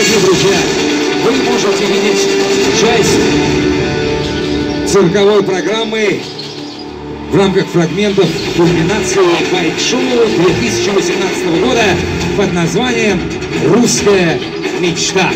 дорогие друзья, вы можете видеть часть цирковой программы в рамках фрагментов кульминации байк-шоу 2018 года под названием «Русская мечта».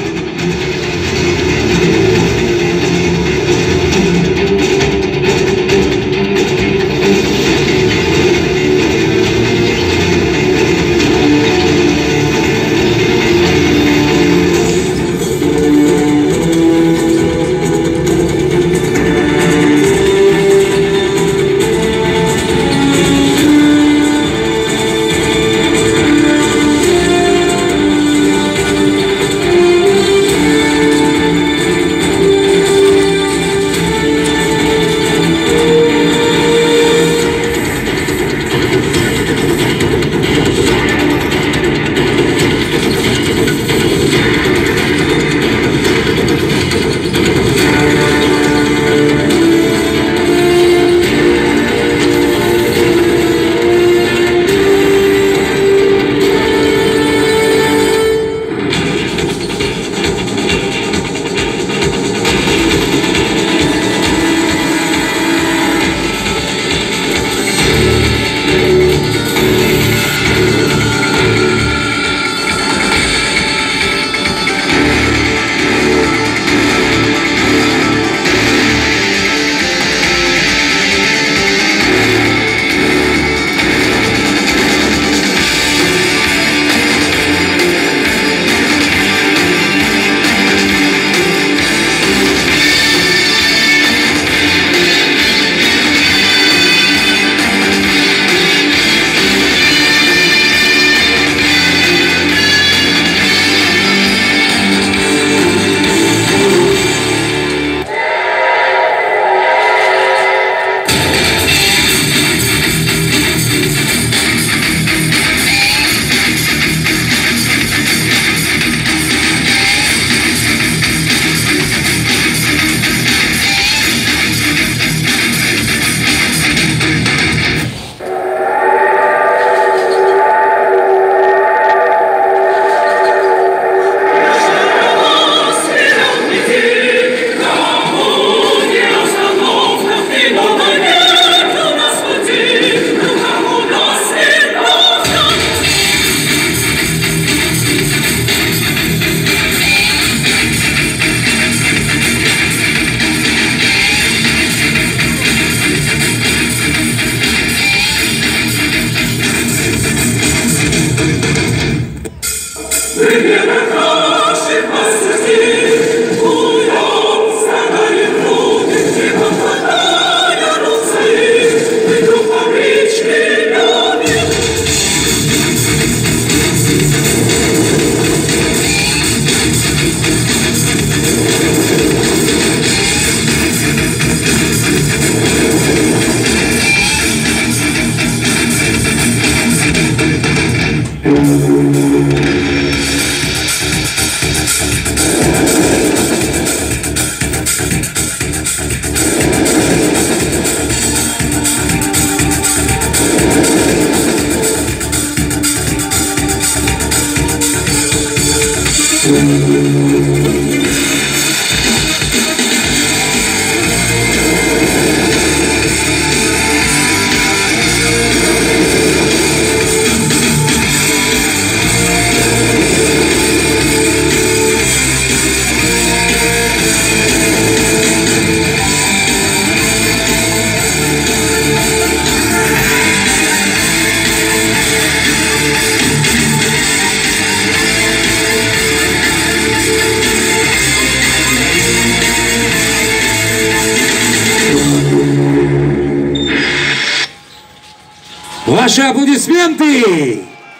Ваши аплодисменты!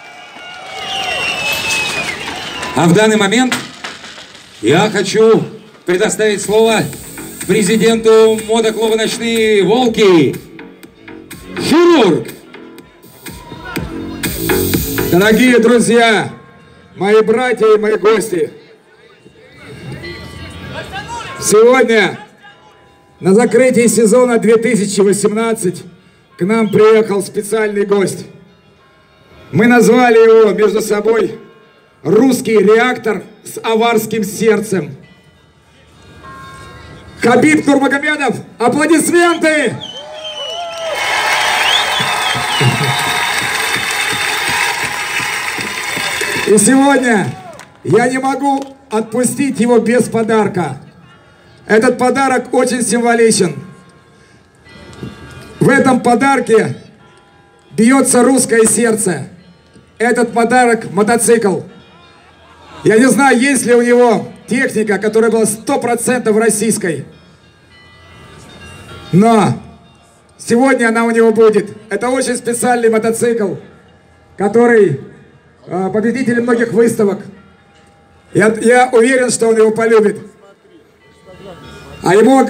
А в данный момент я хочу предоставить слово президенту мотоклуба «Ночные волки» Хирург. Дорогие друзья, мои братья и мои гости, сегодня на закрытии сезона 2018 к нам приехал специальный гость. Мы назвали его между собой русский реактор с аварским сердцем. Хабиб Нурмагомедов, аплодисменты! И сегодня я не могу отпустить его без подарка. Этот подарок очень символичен. В этом подарке бьется русское сердце. Этот подарок — мотоцикл. Я не знаю, есть ли у него техника, которая была 100% российской. Но сегодня она у него будет. Это очень специальный мотоцикл, который победитель многих выставок. Я уверен, что он его полюбит. А ему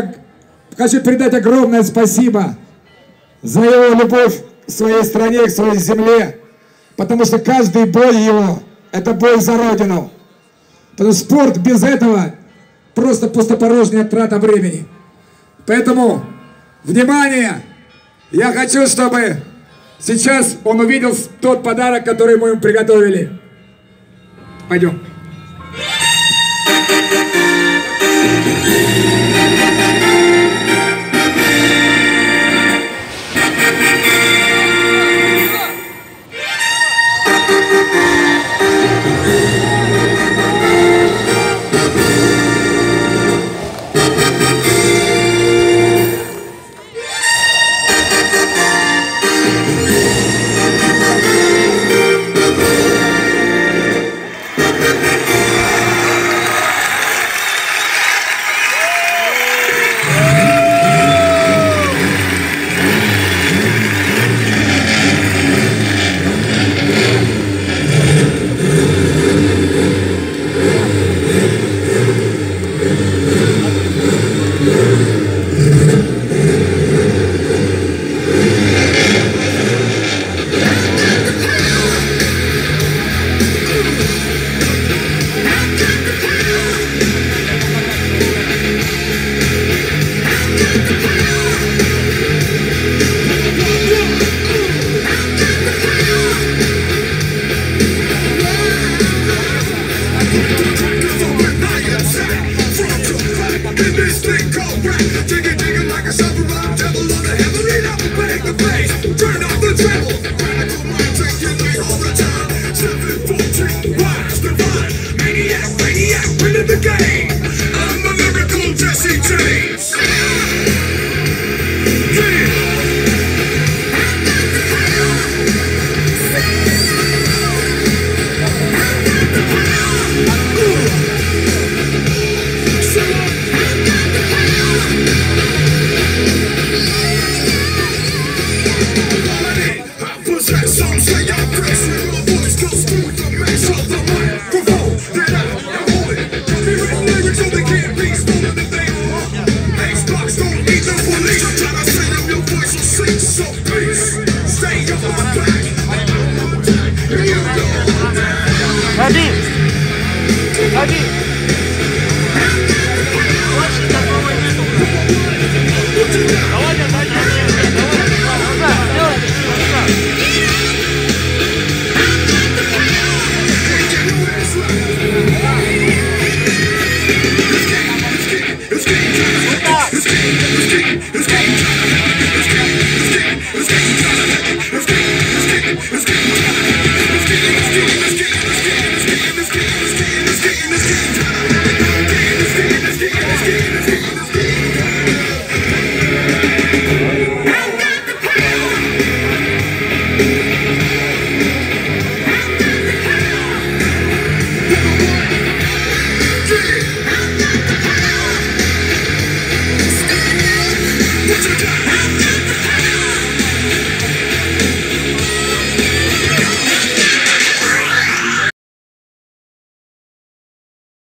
хочу передать огромное спасибо за его любовь к своей стране, к своей земле. Потому что каждый бой его — это бой за Родину. Потому что спорт без этого просто пустопорожняя трата времени. Поэтому, внимание! Я хочу, чтобы сейчас он увидел тот подарок, который мы ему приготовили. Пойдем. What you got?